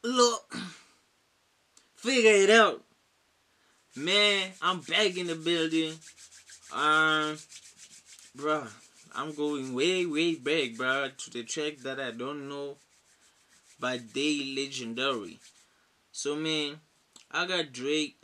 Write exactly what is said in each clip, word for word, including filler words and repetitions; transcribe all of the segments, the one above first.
Look, figure it out. Man, I'm back in the building. Um, bruh, I'm going way, way back, bruh, to the track that I don't know, but they legendary. So, man, I got Drake,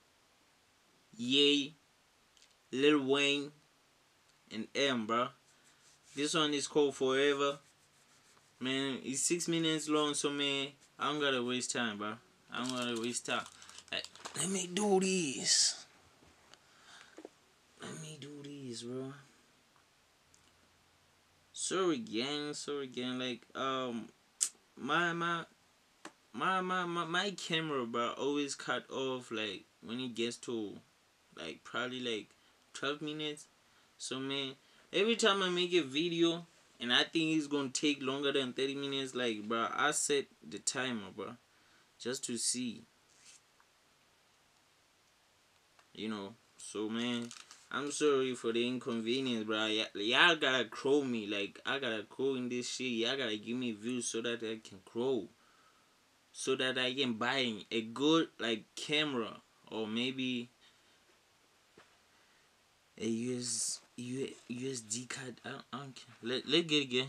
Ye, Lil Wayne, and M, bruh. This one is called Forever. Man, it's six minutes long, so, man, I don't gotta waste time, bruh. I don't gotta waste time. Like, let me do this. Let me do this, bro. Sorry, gang. Sorry, gang. Like, um, my my my my my, my camera, bro, always cut off. Like when it gets to, like probably like twelve minutes. So man, every time I make a video and I think it's gonna take longer than thirty minutes, like, bro, I set the timer, bro, just to see. You know. So man, I'm sorry for the inconvenience, bro. Y'all gotta crow me. Like, I gotta crow in this shit. Y'all gotta give me views so that I can crow. So that I can buy a good, like, camera. Or maybe a U S, U S D card. I don't, I don't care. Let, let's get it again.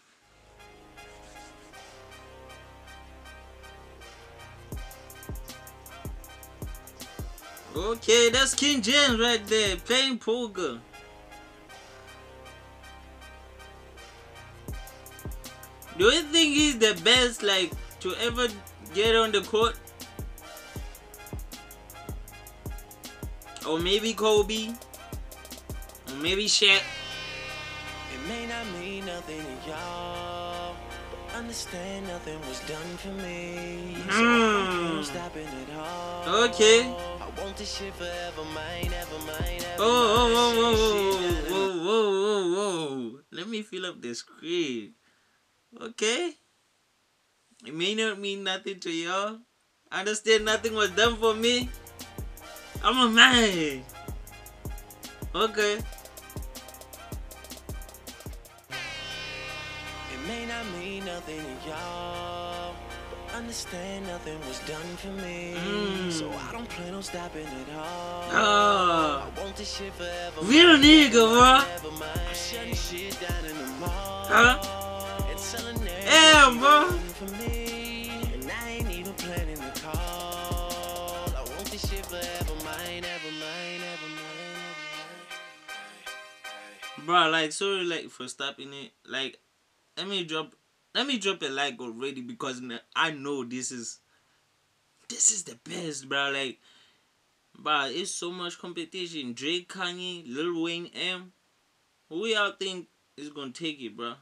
Okay, that's King James right there, playing poker. Do you think he's the best, like, to ever get on the court? Or maybe Kobe? Or maybe Shaq? It may not mean nothing to y'all, but understand nothing was done for me. Mm. So I'm stopping it all. Okay. Want this shit forever, mine, ever mine, ever Oh, oh, mine. oh, oh, oh, whoa, whoa, whoa, whoa. Let me fill up the screen. Okay. It may not mean nothing to y'all. Understand nothing was done for me. I'm a man. Okay. It may not mean nothing to y'all, understand nothing was done for me. Mm. So I don't plan on stopping at all. Oh. I want this shit forever. Real nigga, bro. I'm shutting shit down in the mall. Huh? And selling everything Damn, bro. for me. And I ain't even planning the call. I want this shit forever, mine, ever mine, ever mine, ever mine. Bro, like, sorry, like, for stopping it. Like, let me drop Let me drop a like already, because I know this is this is the best, bro. Like, bro, it's so much competition. Drake, Kanye, Lil Wayne, M. Who y'all think is gonna take it, bro?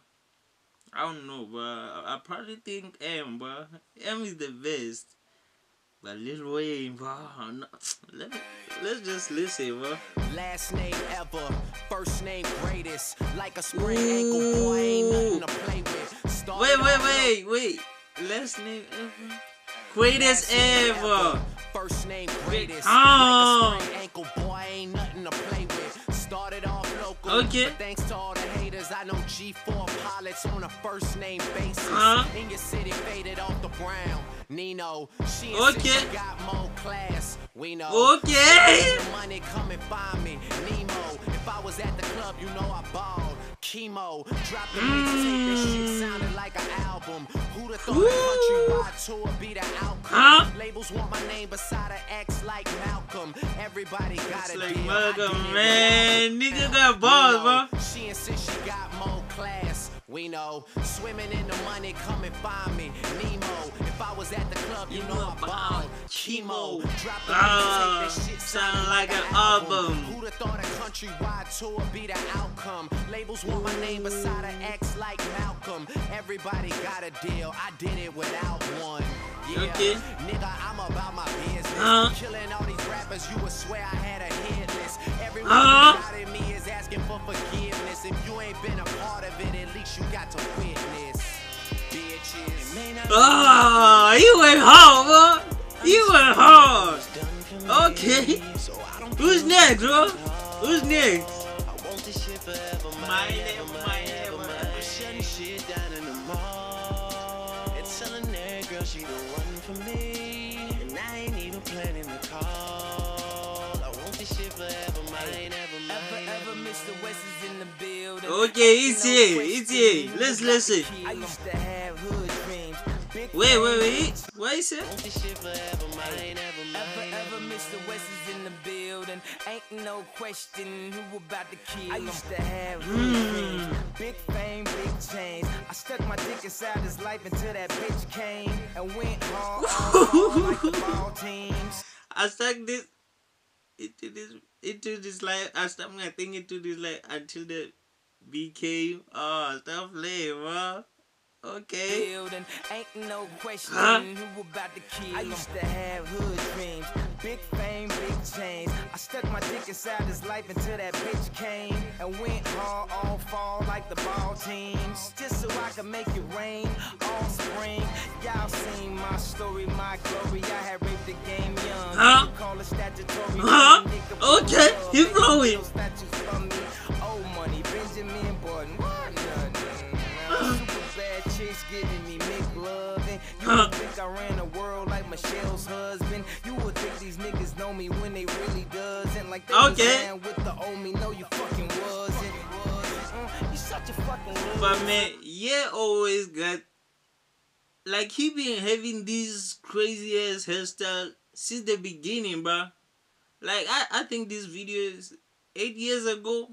I don't know, bro. I, I probably think M, bro. M is the best. But Lil Wayne, bro. No. Let me, let's just listen, bro. Last name ever, first name greatest. Like a sprained ankle, boy, ain't nothing to play with. Wait, wait, wait, wait. Last name ever? Greatest ever. First name greatest. Oh. Like a sprained ankle, boy, ain't nothing to play with. Started off local. Okay. But thanks to all the haters, I know G four pilots on a first name basis. Huh? In your city, faded off the ground. Nino, she Okay. she got more class. We know. Okay. The money come and find me. Nemo, if I was at the club, you know I balled. Chemo, drop the mixtape, this shit sounded like an album. Who'da thought a countrywide tour be the outcome? Huh? Labels want my name beside an X like Malcolm. Everybody got It's a like deal. Malcolm, man. Nigga got balls, bro. She insists she got more class. We know, swimming in the money, come and find me. Nemo, if I was at the club, you know I balled. Chemo, drop the Ah, mixtape, that shit sound like an album. Who'da thought a countrywide tour be the outcome? Labels want my name beside an X like Malcolm. Everybody got a deal, I did it without one. Yeah, Okay. nigga, I'm about my business. Uh. Killing all these rappers, you would swear I had a hit list. Everyone Uh. who doubted me is asking for forgiveness. If you ain't been a part of it, at least you got to witness. Bitches. It may not Oh, you went hard, bro. You went hard. Okay. Who's next, bro? Who's next? I want this shit forever, My name, my name, my shutting shit down in the mall. And telling that girl she the one for Okay, it's here, it's here. Let's listen. I used to have hood dreams. Wait, wait, wait. What is it? Ever, ever, Mister West is in the building. Ain't no question who about to kill. I used to have hood dreams. Big fame, big chains. I stuck my dick inside his life until that bitch came and went hard on like the ball teams. I stuck this into this into this life. I stuck my thing into this life until the B came. Oh, stop playing, bro. Okay. Building. Ain't no question Huh? who about to kill. I used to have hood dreams. Big fame, big chains. I stuck my dick inside his life until that bitch came and went hard all fall like the ball teams. Just so I could make it rain all spring. Y'all seen my story, my glory. I had raped the game young. Huh? Call it statutory. Huh? Nigga, Okay, blood. keep going. No statues for me. Old money, Benjamin Button. What? Nothing. Super bad chicks giving me McLovin'. You Huh? would think I ran the world like Michelle's husband. You would think these niggas know me when they really doesn't. Like they was Okay. down with the old me. No, you fucking wasn't. Mm, you such a fucking loser. But man, yeah, always got like he been having these crazy ass hairstyle since the beginning, bro. Like I, I think this video is eight years ago.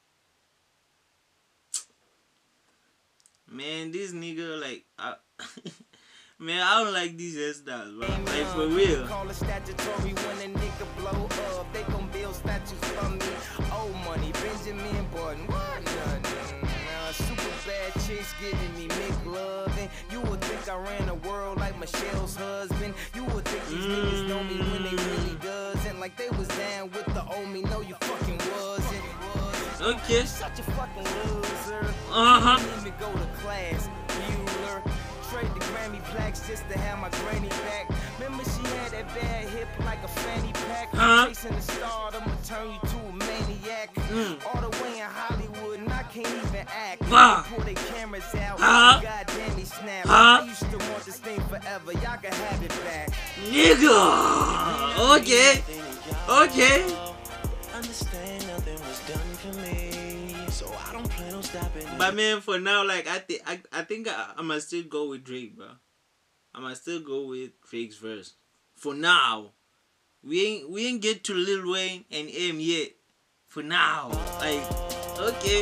Man, this nigga like I, man, I don't like these hairstyles, bro. Like for real. Call it statutory when a nigga blow up. They gon' build statues for me. Old money, Benjamin Button. What? Nothing. Nah, super bad chicks giving me McLovin'. You would think I ran the world like Michelle's husband. You would think these mm. niggas know me when they really doesn't. Like they was down with the old me. No, you fucking wasn't. Okay. You're such a fucking loser. Uh huh. You didn't even go to class, Bueller. Trade the Grammy plaques just to have my granny back. Remember she had that bad hip like a fanny pack. Huh? Chasing the star, I'ma turn you to a maniac. Mm. All the way in Hollywood, and I can't even act. Huh? Pull their cameras out, Huh? goddamn he snap. Huh? I used to want this thing forever, y'all can have it back. Nigga. Okay. Okay. Understand nothing was done for me, so I don't plan on stopping. But man, for now, like I think I, I think I, I must still go with Drake, bro. I must still go with Drake's verse. For now, we ain't we ain't get to Lil Wayne and M yet. For now, like okay.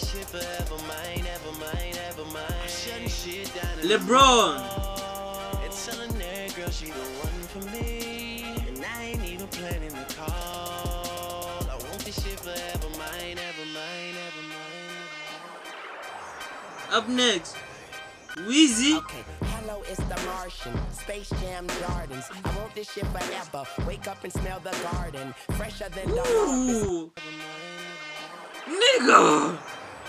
LeBron. It's telling that girl she the one for me, and I ain't even planning the call. I want this shit forever mine, ever mine, ever mine. Up next, Weezy. Okay, hello, it's the Martian. Space Jam Jordans. I want this shit forever. Wake up and smell the garden. Fresher than the harvest. Ooh, nigga.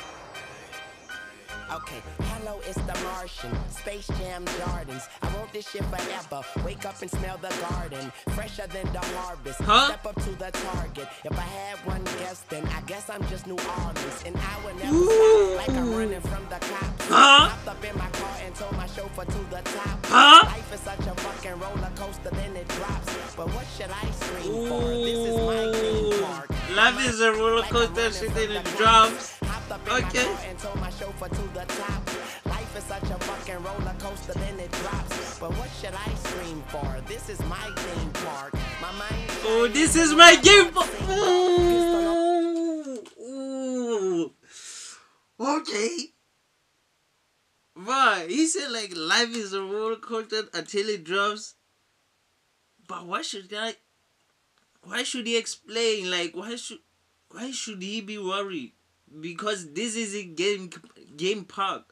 Okay, hello, it's the Martian. Space Jam Jordans. I want this shit forever. Wake up and smell the garden. Fresher than the harvest. Huh? Step up to the target. If I had one guess, then I guess I'm just New Orleans. And I would never Ooh. stop like I'm running from the cops. Huh? Hopped up in my car and told my chauffeur to the top. Huh? Life is such a fucking roller coaster, then it drops. But what should I scream for? This is my theme park. Life is a roller coaster, shit in the drums. Okay. And told my chauffeur to the top. Life is such a fucking roller coaster, then it drops. But what should I scream for? This is my theme park. My mind. Oh, this is my game. Ooh, ooh. Okay. But he said like life is a roller coaster until it drops. But why should I? Why should he explain? Like why should? Why should he be worried? Because this is a game game park.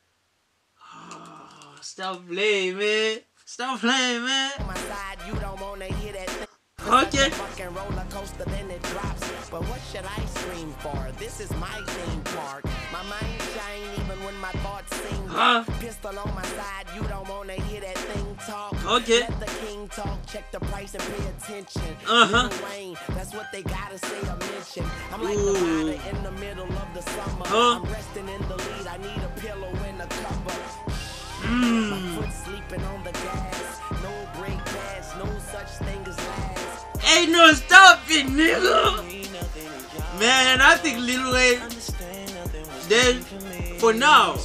Oh, stop playing, man. Stop playing, man. On my side, you don't wanna hear that thing. Okay. Fucking roller coaster, then it drops. But what should I scream for? This is my theme park. My mind shine even when my thoughts sing. Huh? Pistol on my side, you don't wanna hear that thing talk. Okay. Let the king talk, check the price and pay attention. Uh-huh. Lil Wayne, that's what they gotta say or mention. I'm like Ooh. the rider in the middle of the summer. Huh? I'm resting in the lead, I need a pillow and a cover. My Mm. foot sleeping on the gas. No brake pads, no such thing as last. Ain't no stopping, nigga. Man, I think Lil Wayne, Then for now,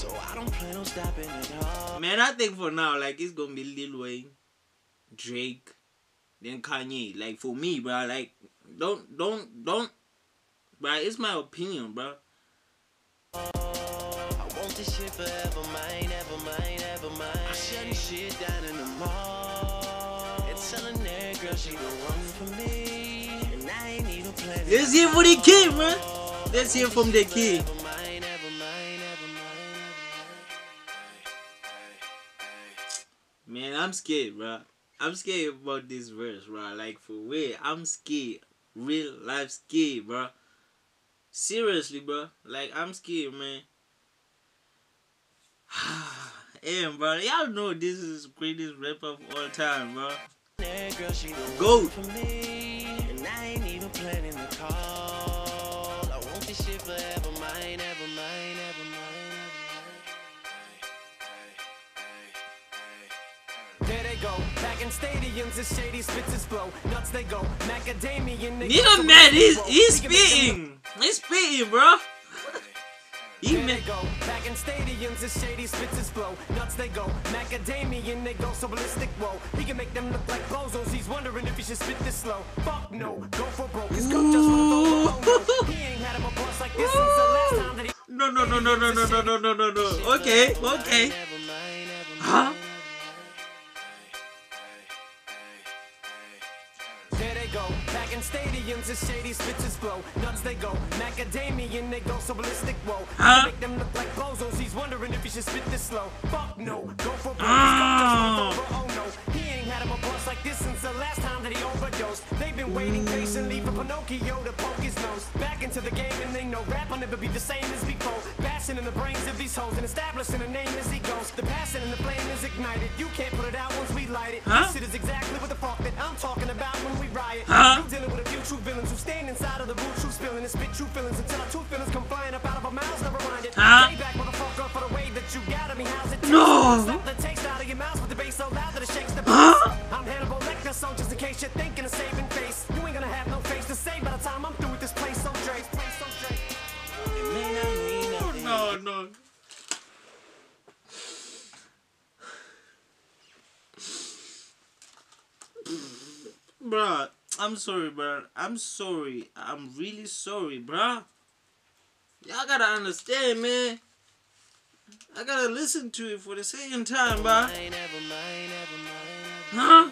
man, I think for now, like it's gonna be Lil Wayne, Drake, then Kanye. Like for me, bro. Like don't don't don't, bro. It's my opinion, bro. Want this shit forever, mine, ever mine, ever mine. I shut this shit down in the mall. It's telling that girl she the one for me. And I ain't even planning. Let's hear for the kid, man. Let's hear from the kid. Man, I'm scared, bro. I'm scared about this verse, bro. Like for real, I'm scared. Real life scared, bro. Seriously, bro. Like I'm scared, man. Damn, bro. Y'all know this is the greatest rapper of all time, bro. Goat. And I ain't even planning the call. I want this shit forever, mine, ever mine, ever mine. There they go, back in stadiums, the shady spits his flow. Nuts they go, macadamia. Nigga mad, he's, he's spitting. He's spitting, bro. He there they go, back in stadiums, the shady spits his flow. Nuts they go, macadamia and they go so ballistic, whoa. He can make them look like bozos, he's wondering if he should spit this slow. Fuck no, go for broke, his coach just wanna throw the He ain't had him a boss like this since the last time that he... No, no, no, no, no, no, no, no, no, no, no. Okay, okay. Huh? There they go, back in stadiums, the shady spits his flow. Nuts they go, macadamia and they go so ballistic, whoa. Huh? Make them look like bozos, he's wondering if he should spit this slow. Fuck no, go for broke, his coach just wanna throw the oh no. He ain't had him a boss like this since the last time that he overdosed. They've been waiting patiently for Pinocchio to poke his nose. Back into the game and they know rap will never be the same as before. Bashing in the brains of these hoes and establishing a name as he goes. The passion and the flame is ignited, you can't put it out once we light it. Huh? This shit is exactly what the fuck that I'm talking about when we riot. Huh? You dealing with a few true villains who stand inside of the root, true spilling and spit true feelings until our two feelings come flying up out of our mouths, never mind it. Huh? Payback, motherfucker, for the way that you got me. How's it taste? No. Slap the taste out of your mouth with the bass so loud that it shakes the Huh? bass. I'm Hannibal Lecter, so just in case you're thinking of saving face, you ain't gonna have no face to say by the time I'm through with this place so Drake. Place so Drake. It may not mean nothing. No, no. Bruh, I'm sorry, bruh. I'm sorry. I'm really sorry, bruh. Y'all gotta understand, man. I gotta listen to it for the second time, bruh. Huh?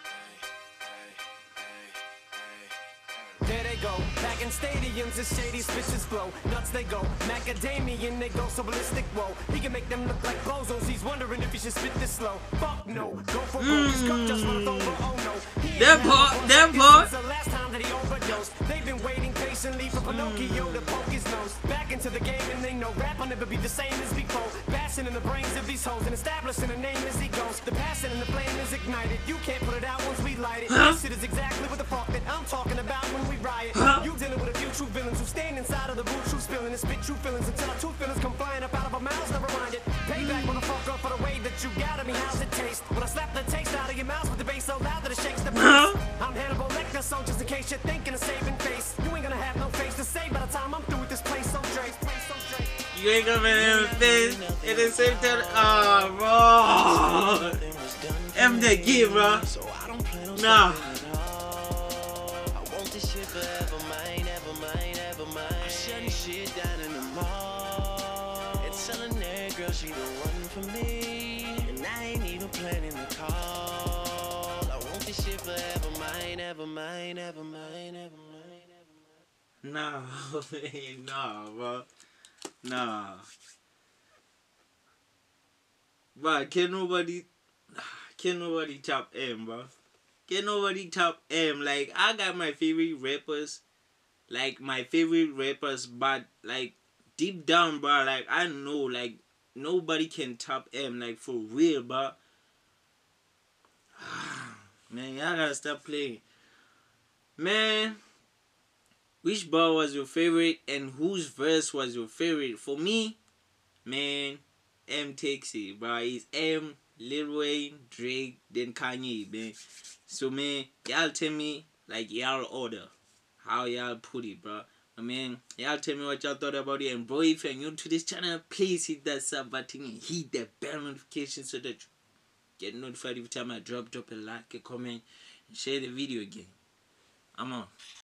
There they go, back in stadiums, the shady spits his flow. Nuts they go, macadamia and they go so ballistic, whoa. He can make them look like bozos, he's wondering if he should spit this slow. Fuck no, go for broke, his cup just wanna throw the oh no. He ain't That had part, a boss that like this part. since the last time that he overdosed. They've been waiting patiently for Pinocchio to poke his nose. Back into the game and they know rap will never be the same as before. Bashing in the brains of these hoes and establishing a name as he goes. The passion and the flame is ignited, you can't put it out once we light it. Huh? This shit is exactly what the fuck that I'm talking about when we riot. Huh? You dealing with a few true villains who stand inside of the root, true spilling and spit true feelings until our two feelings come flying up out of our mouths, never mind it. Payback, motherfucker, for the way that you got me. How's it taste? When I slap the taste out of your mouth with the bass so loud that it shakes the bass. Huh? I'm Hannibal Lecter, so just in case you're thinking of saving face, you ain't gonna have no face to say by the time I'm through with this place so Drake. Place so Drake. You ain't gonna have a face at the same time. Oh, bro. I'm the kid, bro. Nah. She the one for me, and I ain't even planning the call. I want this shit forever, mine, ever mine, ever mine, ever mine, ever mine. Nah, nah, bro. Nah. But can nobody, can nobody top M, bro? Can nobody top M? Like, I got my favorite rappers, like, my favorite rappers, but, like, deep down, bro, like, I know, like, nobody can top M, like, for real, bro. Man, y'all gotta stop playing. Man, which bar was your favorite and whose verse was your favorite? For me, man, M takes it, bro. It's M, Lil Wayne, Drake, then Kanye, man. So, man, y'all tell me, like, y'all order. How y'all put it, bro. I mean, y'all tell me what y'all thought about it. And bro, if you're new to this channel, please hit that sub button and hit the bell notification so that you get notified every time I drop. Drop a like, a comment, and share the video again. I'm on.